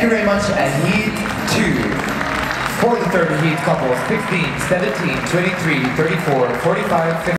you very much. And heat 2. For the third heat, couples 15, 17, 23, 34, 45, 50.